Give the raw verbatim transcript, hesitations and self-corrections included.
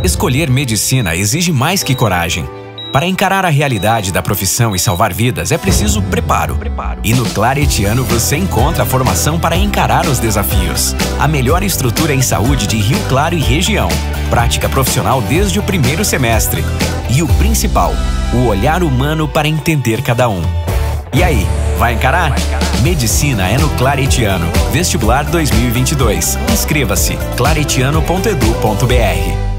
Escolher medicina exige mais que coragem. Para encarar a realidade da profissão e salvar vidas é preciso preparo. E no Claretiano você encontra a formação para encarar os desafios. A melhor estrutura em saúde de Rio Claro e região. Prática profissional desde o primeiro semestre. E o principal, o olhar humano para entender cada um. E aí, vai encarar? Medicina é no Claretiano. Vestibular dois mil e vinte e dois. Inscreva-se claretiano ponto edu ponto br.